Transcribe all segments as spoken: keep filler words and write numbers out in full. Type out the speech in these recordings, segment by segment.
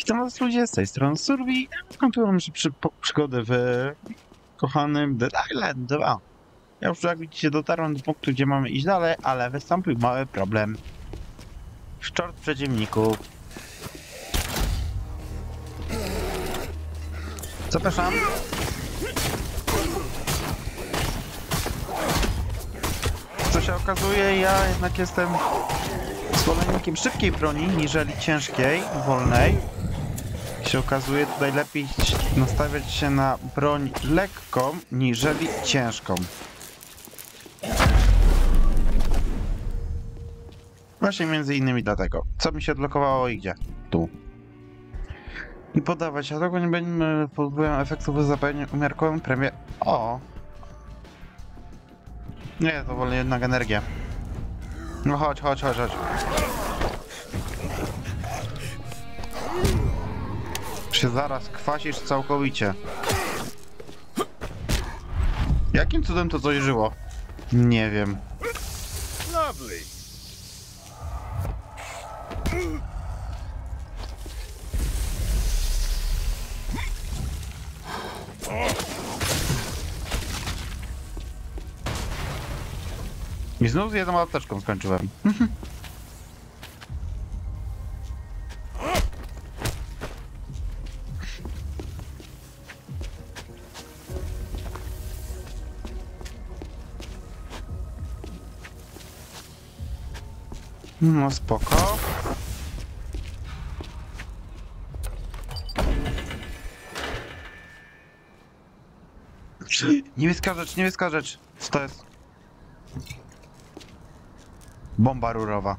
Witam was ludzie, z tej strony Survi. Kontynuuję przy, po, przygody w kochanym Dead Island dwa. Ja już jak widzicie dotarłem do punktu, gdzie mamy iść dalej, ale wystąpił mały problem. Szczort przeciwników. Zapraszam. Co się okazuje, ja jednak jestem zwolennikiem szybkiej broni, niżeli ciężkiej, wolnej. Się okazuje, tutaj lepiej nastawiać się na broń lekką, niżeli ciężką. Właśnie między innymi dlatego. Co mi się odblokowało i gdzie? Tu. I podawać, a tego nie będziemy pod wpływem efektów zapewnić umiarkową premię. O! Nie, to wolę jednak energię. No chodź, chodź, chodź, chodź. Się zaraz kwasisz całkowicie. Jakim cudem to coś żyło? Nie wiem. Lovely. I znów z jedną apteczką skończyłem. No spoko. Niebieska rzecz, niebieska rzecz. Co to jest? Bomba rurowa.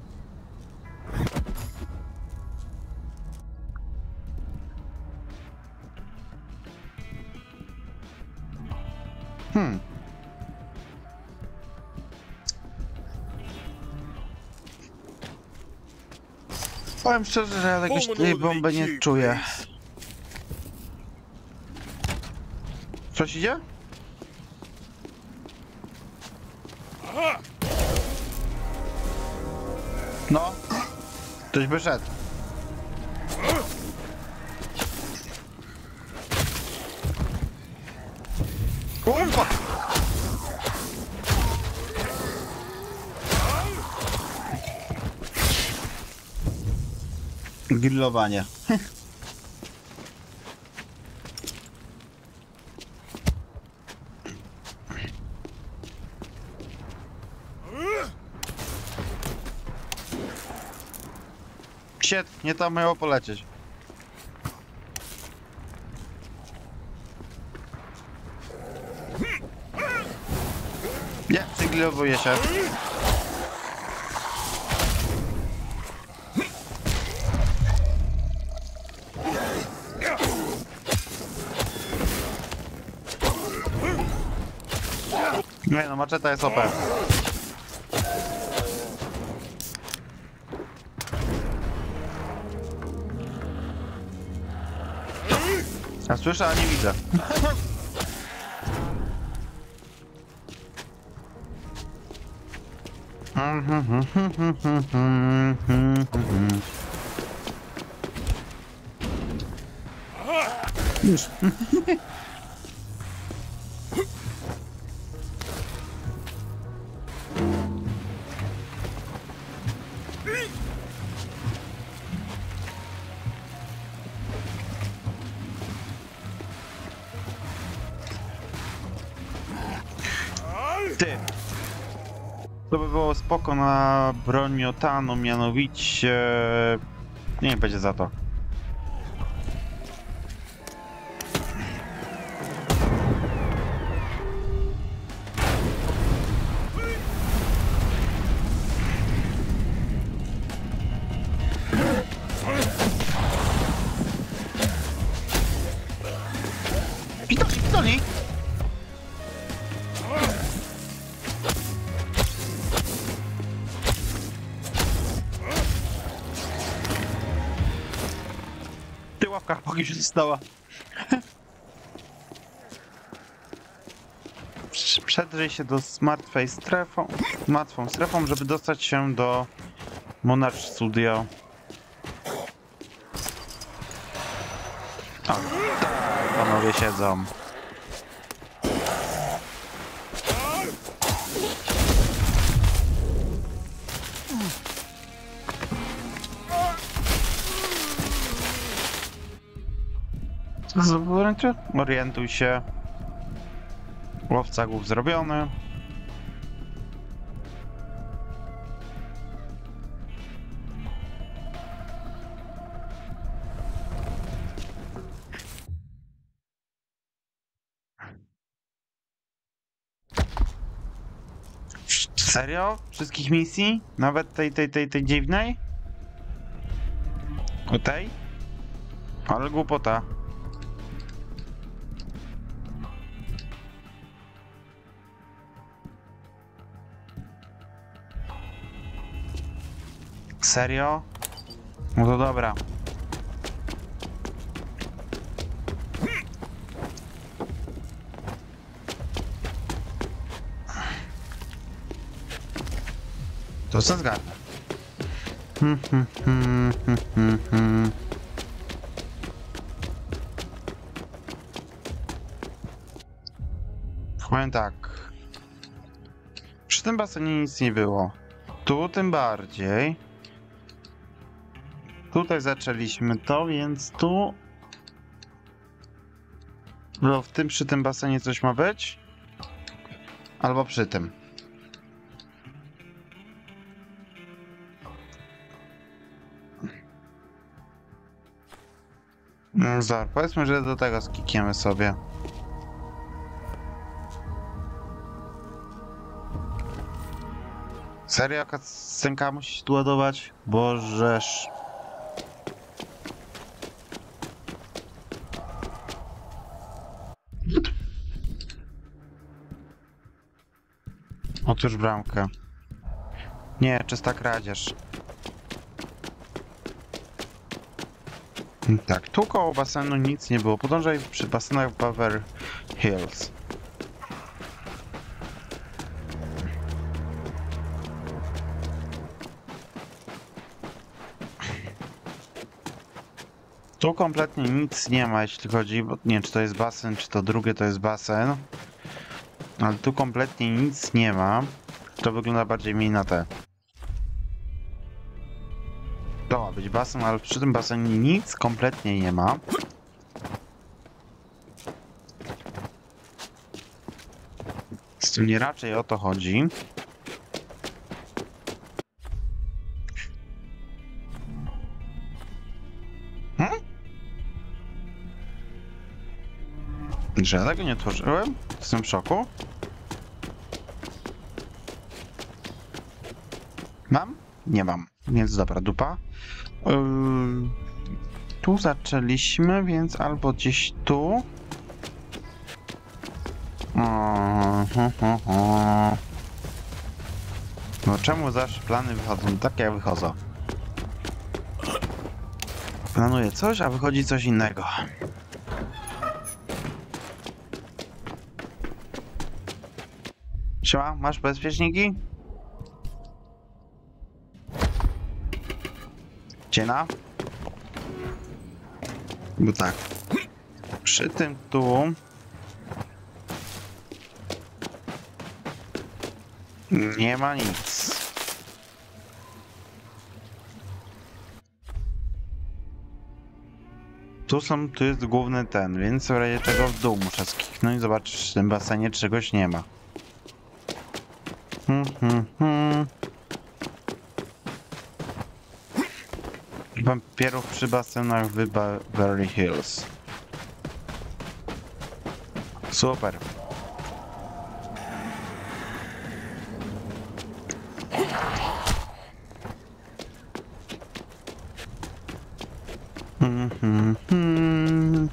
Hmm. Powiem szczerze, że ja jakoś tej bomby nie czuję. Coś idzie? No. Ktoś by szedł. Kurwa! Grillowanie. Shit, nie tam miało polecieć. Nie, przyglowuję się. Nie no, maczeta jest O P. Ja słyszę, a nie widzę. Już. Ty. To by było spoko na broń miotanu, mianowicie... Nie będzie za to. Pitoli, pitoli! Ławka póki się stała. Przedrzyj się do martwej strefą, martwą strefą, żeby dostać się do Monarch Studio. O, tak, panowie siedzą. Orientuj się. Łowca głów zrobiony. Serio? Wszystkich misji? Nawet tej, tej, tej, tej dziwnej? O tej? Ale głupota. Serio? No to dobra. To co zgadnę. Hmm, hmm, hmm, hmm, hmm, hmm. Powiem tak. Przy tym basenie nic nie było. Tu tym bardziej. Tutaj zaczęliśmy to, więc tu... No, w tym, przy tym basenie coś ma być? Albo przy tym. No, zobacz, powiedzmy, że do tego skikniemy sobie. Serio, jaka scenka musi się tu ładować? Bożeż. Otwórz bramkę. Nie, czysta kradzież. Tak, tu koło basenu nic nie było. Podążaj przy basenach w Beverly Hills. Tu kompletnie nic nie ma, jeśli chodzi, bo nie wiem, czy to jest basen, czy to drugie to jest basen. Ale tu kompletnie nic nie ma. To wygląda bardziej mniej na te. To ma być basen, ale przy tym basenie nic kompletnie nie ma. Z tym nie raczej o to chodzi. Hmm? Że ja tego nie otworzyłem? Jestem w szoku. Mam? Nie mam. Więc dobra, dupa. Yy, tu zaczęliśmy, więc albo gdzieś tu. O, ho, ho, ho. No czemu zawsze plany wychodzą tak, jak wychodzą? Planuję coś, a wychodzi coś innego. Siema, masz bezpieczniki? Ciena? Bo tak. Przy tym tu... nie ma nic. Tu są, tu jest główny ten, więc w razie tego w dół muszę skiknąć i zobaczyć, czy w tym basenie czegoś nie ma. Hmm, hmm, hmm. Wampirów przy basenach w Beverly Hills. Super. Hmm, hmm, hmm.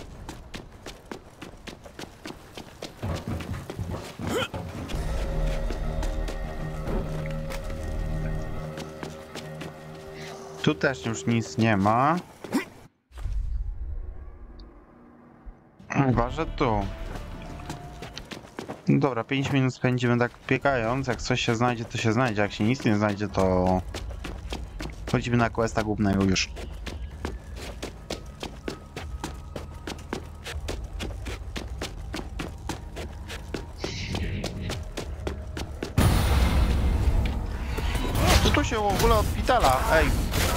Tu też już nic nie ma. Chyba, że tu. No dobra, pięć minut spędzimy tak piekając. Jak coś się znajdzie, to się znajdzie. Jak się nic nie znajdzie, to... chodzimy na questa głównego już. się w ogóle odpitala, ej.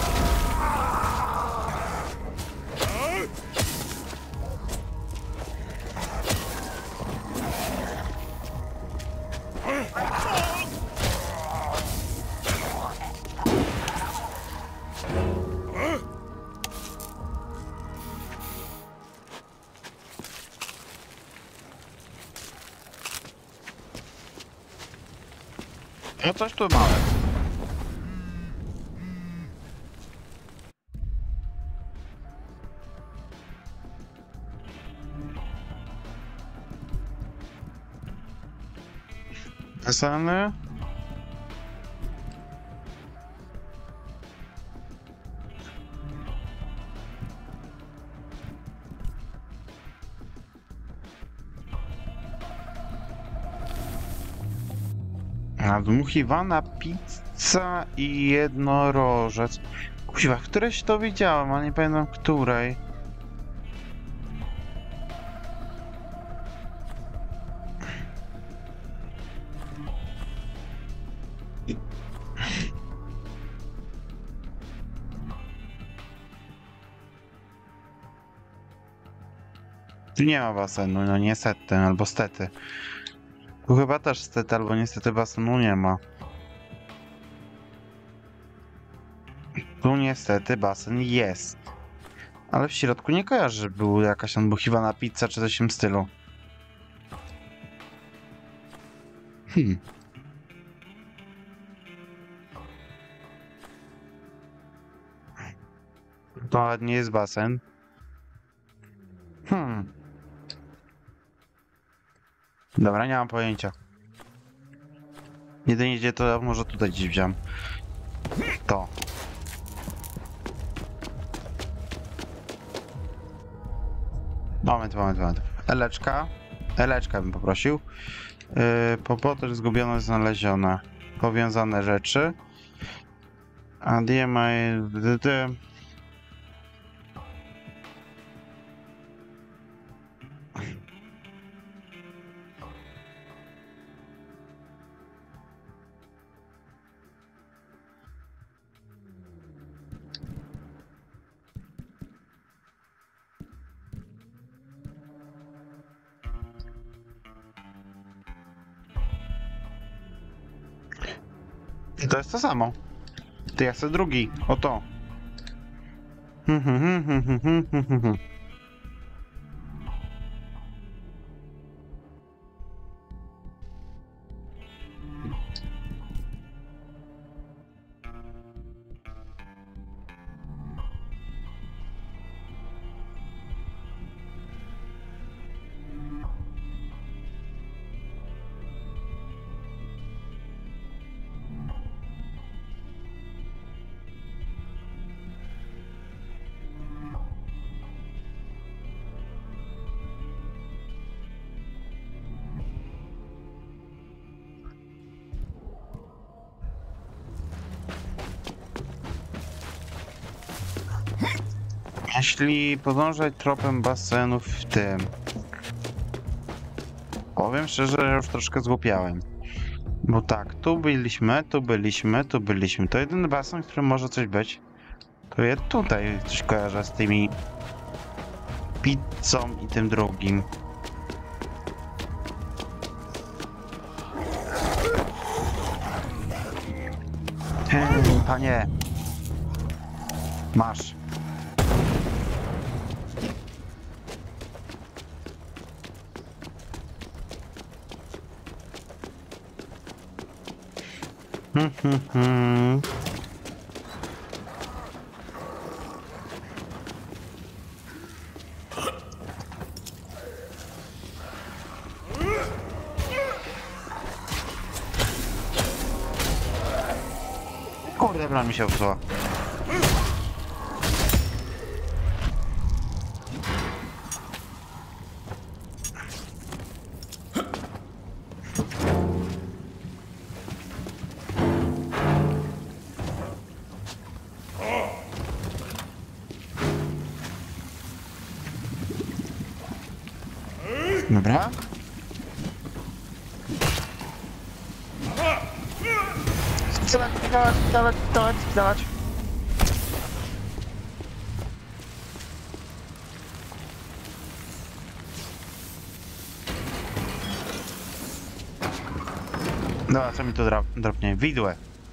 No coś tu mamy. Zasany. Nadmuchiwana pizza i jednorożec. Kuźwa, któreś to widziałem, ale nie pamiętam której. Tu nie ma basenu, no niestety, albo stety. Tu chyba też stety, albo niestety basenu nie ma. Tu niestety basen jest. Ale w środku nie kojarzę, że była jakaś nadmuchiwana pizza czy coś w tym stylu. Hmm. To nawet nie jest basen. Hmm. Dobra, nie mam pojęcia. Jedynie gdzie to może tutaj gdzieś wziąłem. To. Moment, moment, moment. Eleczka. Eleczka bym poprosił. Yy, Popoter zgubione, znalezione. Powiązane rzeczy. A D M I... I to jest to samo. Ty, ja chcę drugi. Oto. Hmm, hmm, hmm, hmm, hmm, hmm, hmm, hmm. Jeśli podążać tropem basenów w tym... Powiem szczerze, że już troszkę zgłupiałem. Bo tak, tu byliśmy, tu byliśmy, tu byliśmy. To jedyny basen, w którym może coś być. To ja tutaj coś kojarzę z tymi... pizzą i tym drugim. Hmm, panie. Masz. Hmm, hmm, hmm. Kurde, broń mi się upsuła. Dobra. Zalać, zalać, zalać, zalać, zalać. Dobra, co mi tu dro dropnie? Widłę.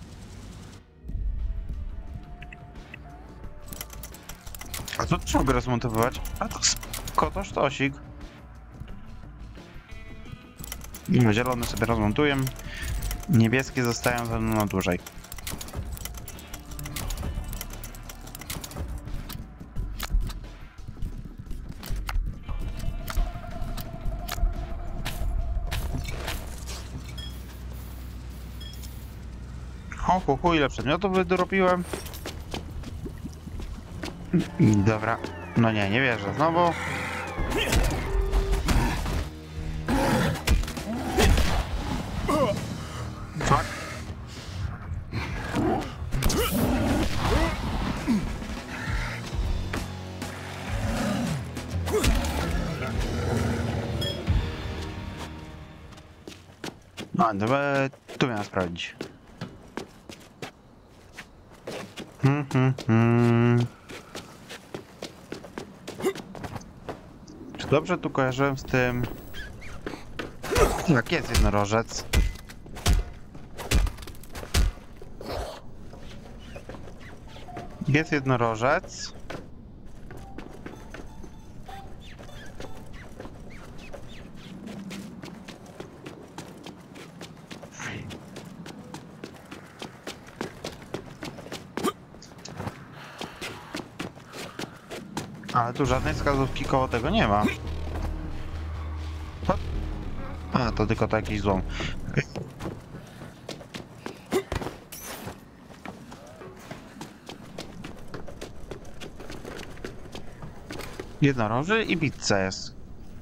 A co trzeba go rozmontowywać? A to kotosz tosik. No, zielone sobie rozmontuję. Niebieskie zostają ze mną na dłużej. Ho, ho, ho, ile przedmiotów wydropiłem. Dobra. No nie, nie wierzę. Znowu. Fuck. No, dobra, tu miałem sprawdzić. Hmm, hmm, hmm. Czy dobrze tu kojarzyłem z tym? Tak, jest jednorożec. Jest jednorożec. Ale tu żadnej wskazówki koło tego nie ma. Hop. A, to tylko taki złom. Jednoroży i pizza jest.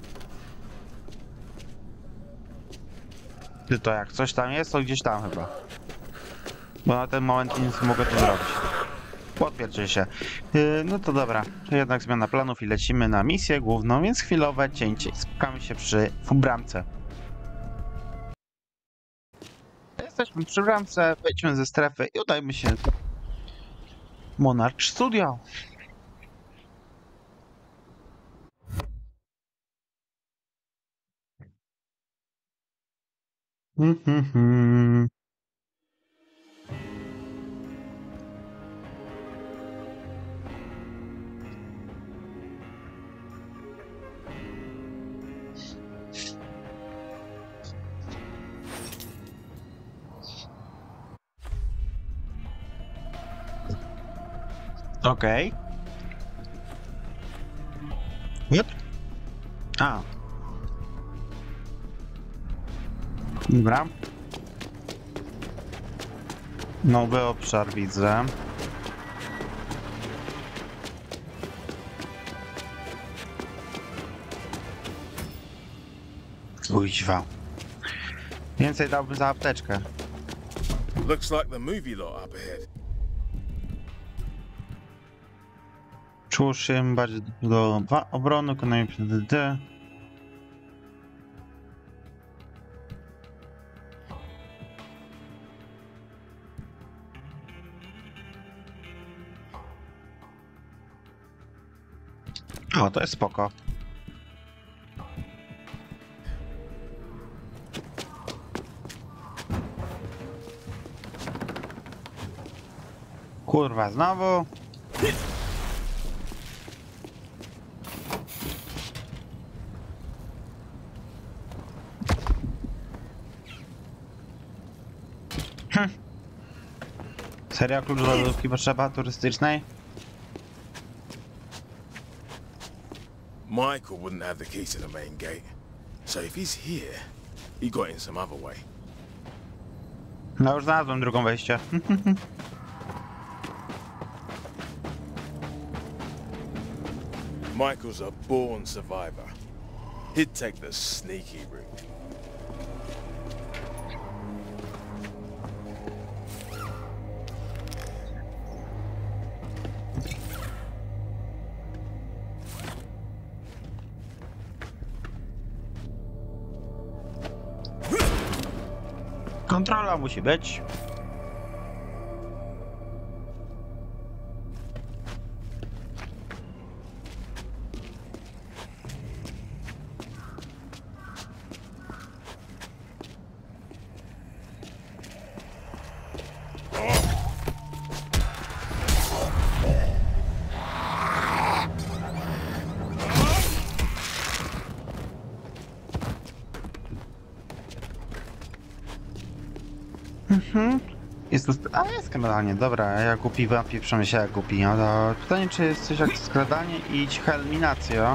Ty to jak coś tam jest, to gdzieś tam chyba. Bo na ten moment nic nie mogę tu zrobić. Potwierdźcie się. Yy, no to dobra, to jednak zmiana planów i lecimy na misję główną, więc chwilowe cięcie i spotkamy się przy bramce. Jesteśmy przy bramce, wejdźmy ze strefy i udajmy się do Monarch Studio. Hmm, hmm, hmm. Okej. Yep. A. Dobra. Nowy obszar widzę. Kuźwa. Więcej dałbym za apteczkę. Looks like the movie lot up ahead. Czuszym bardziej do dwa obrony, wykonanie P D D. O, to jest spoko. Kurwa, znowu. Hm. Seria klucz do lodówki potrzeba turystycznej? Michael wouldn't have the key to the main gate. So if he's here, he got in some other way. No już znalazłem drugą wejście. Michael's a born survivor. He'd take the sneaky route. Kontrola musi być. Mhm. Jest tu... A, jest skradanie, dobra, jak głupi wampir przemyśla jak głupi, no to pytanie, czy jest coś jak skradanie i cicha eliminacja?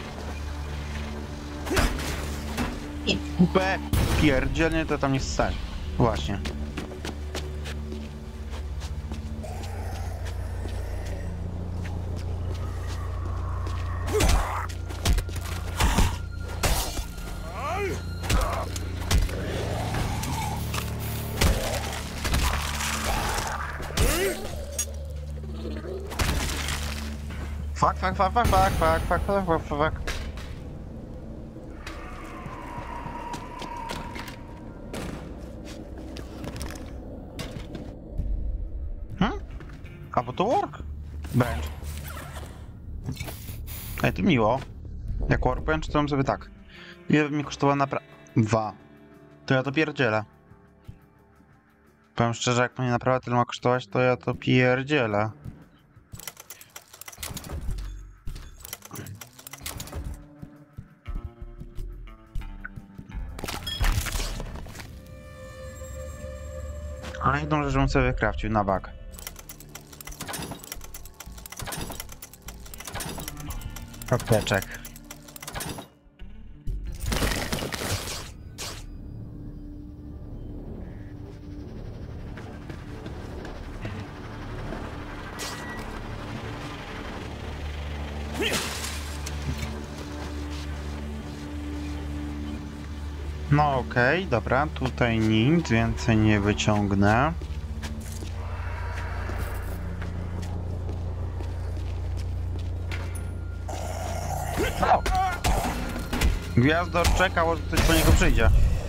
B, pierdzielnie to tam nie stać. Właśnie. Fuck, fuck, fuck, fuck, fuck, fuck, fuck, fuck, fuck, fuck. Hmm? A bo to work? Bench. Ej, to miło. Jak workbench, to mam sobie tak. Ile by mi kosztowało napra... Dwa. To ja to pierdzielę. Powiem szczerze, jak mnie naprawa tyle ma kosztować, to ja to pierdzielę. Ale jedną rzecz bym sobie wykrafcił na bak. Apteczek. No okej, okay, dobra, tutaj nic więcej nie wyciągnę. O! Gwiazdor czekał, że ktoś po niego przyjdzie.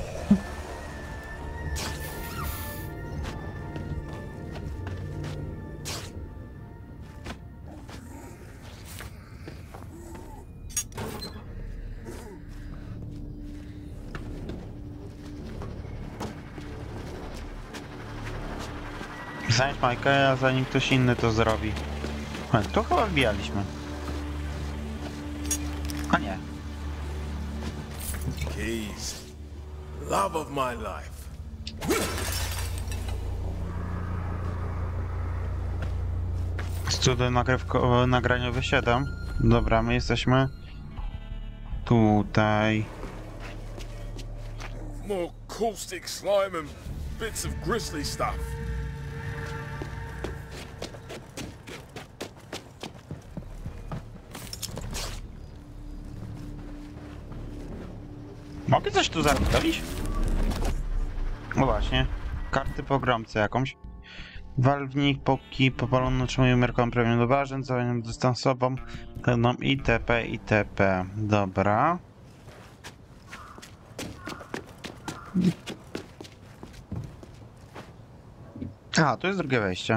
Znajdź Majka, zanim ktoś inny to zrobi. A, to chyba wbijaliśmy. A nie. Keys. Love of my life. Studio nagrywko, nagraniowy siedem. Dobra, my jesteśmy tutaj. More caustic slime and bits of grisly stuff. Mogę coś tu zarobić? No właśnie. Karty pogromcy jakąś. Walwnik, popki, popalone otrzymują miarką premium do ważeń, zadaniem dystansową, pełną itp. itp. Dobra. A, tu jest drugie wejście.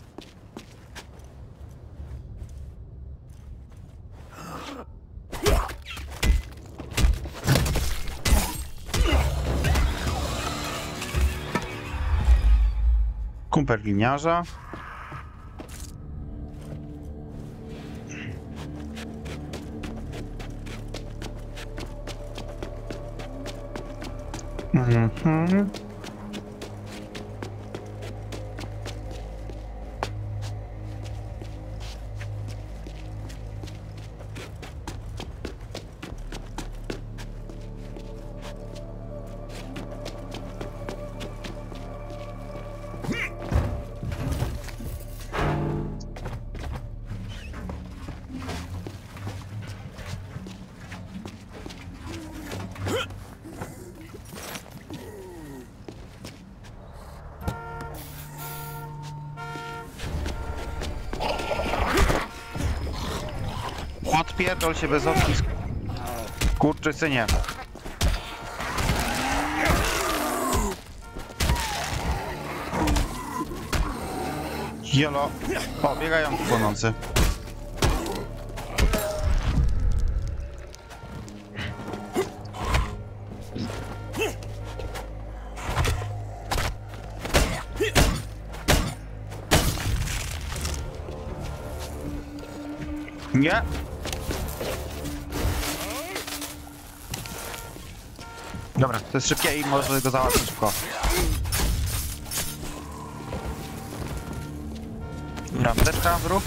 Kumpel gliniarza. Mhm. Odpierdol się bez odpisk. Kurczysynie. Jolo. O, biegają tu płonący. Nie. Dobra, to jest szybkie i może go załatwić szybko. Dobra, apteczka w ruch.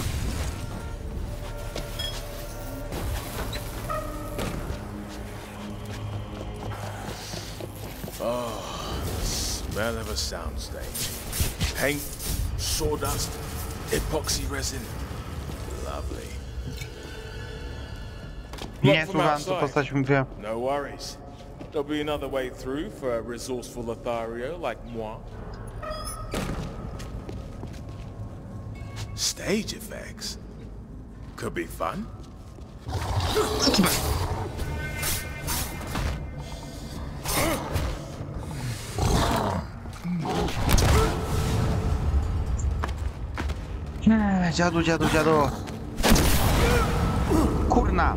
Smell of a soundstage. Paint, sawdust, epoxy resin. Lovely. Nie słucham, co postać mówiła. No worries. There'll be another way through for a resourceful Lothario like moi. Stage effects? Could be fun. Nie, dziadu, dziadu, dziadu. Kurna.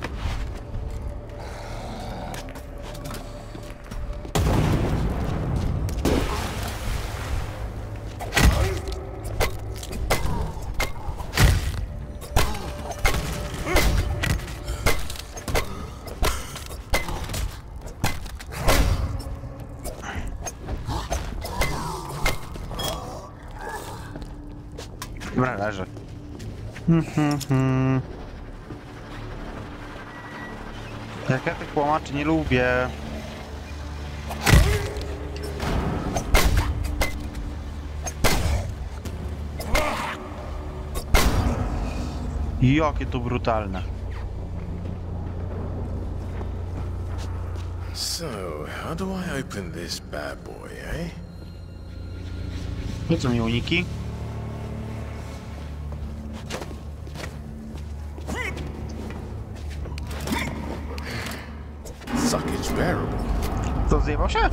Dobra, leży. Jak ja tych łamaczy nie lubię. Jakie to brutalne. So, how do I open this bad boy, eh? Po co mi uniki? Suckage bearable. To zjebał się?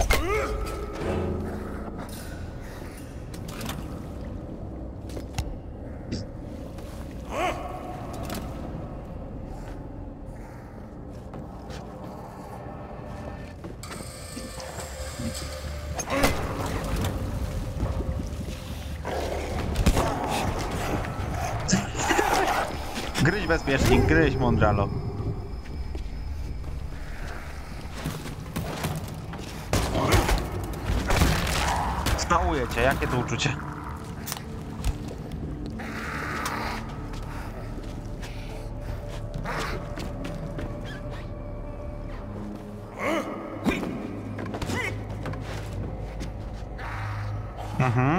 Gryź bezpiecznie, gryź mądralo. Całuję cię, jakie to uczucie? Mhm.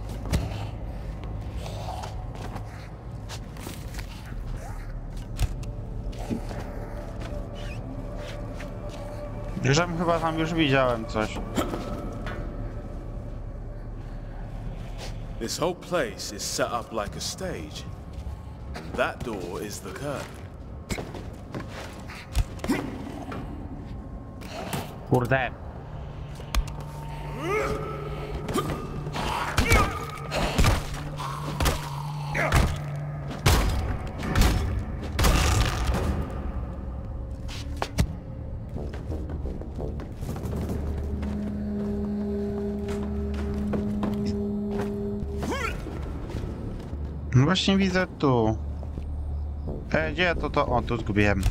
Żebym chyba tam już widziałem coś. This whole place is set up like a stage. And that door is the curtain. Kurde. No właśnie widzę tu. E, gdzie ja to to? O, tu zgubiłem.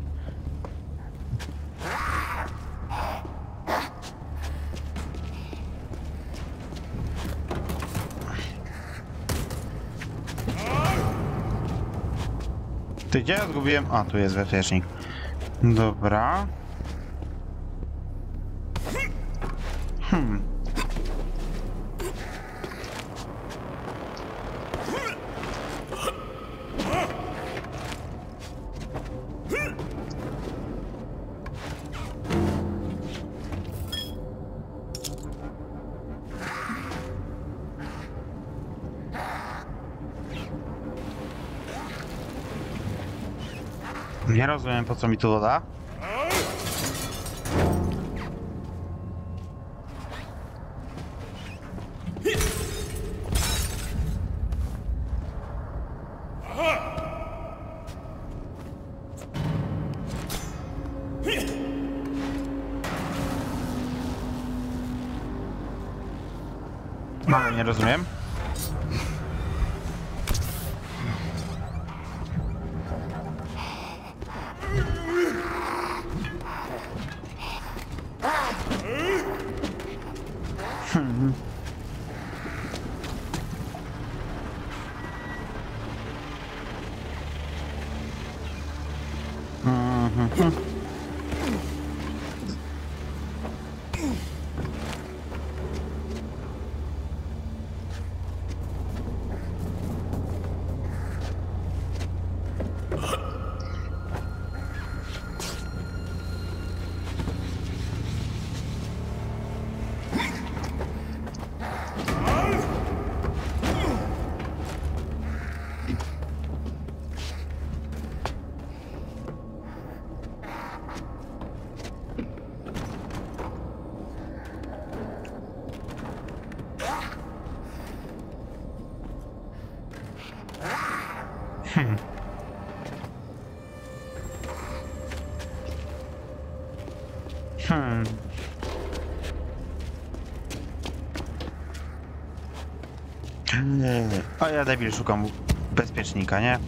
Ty gdzie ja zgubiłem? A, tu jest bezpiecznik. Dobra. Hmm. Nie rozumiem, po co mi tu doda. No, nie rozumiem. mhm, mhm. Hmm. Hmm. Eee, A ja debil szukam bezpiecznika, nie?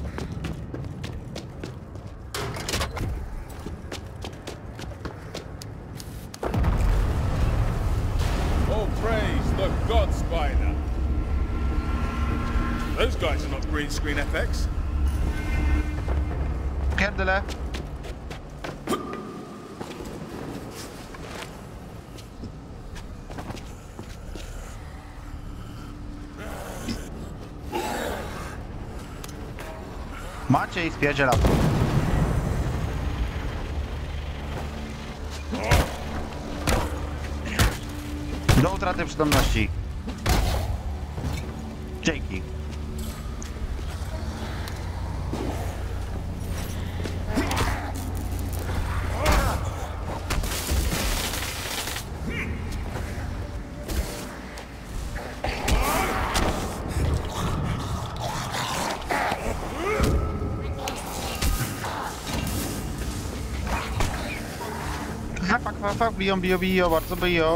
Oh, praise the God Spider. Those guys are not green screen F X. Pierdyle. Maciej spierdziela. Do utraty przytomności. Dzięki. Fak, fak, fak, biją, biją, biją, bardzo biją.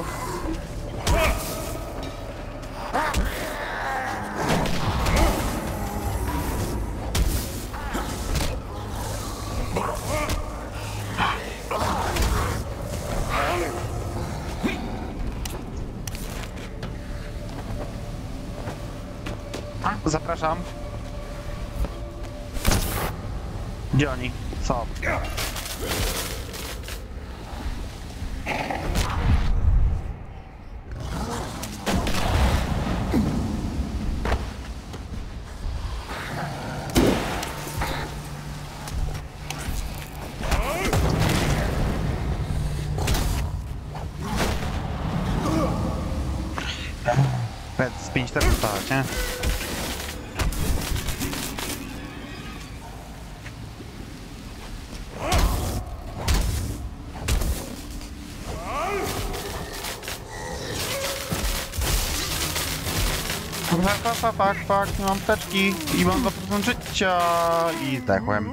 Zapraszam. Gdzie oni? Co? Pet z pięć też dostałeś, nie? Fak, fak, fak, fak, fak, nie mam teczki i mam dwa procent życia i zdechłem.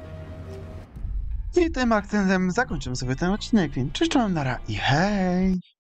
I tym akcentem zakończymy sobie ten odcinek, więc cześć, czołem, nara i hej!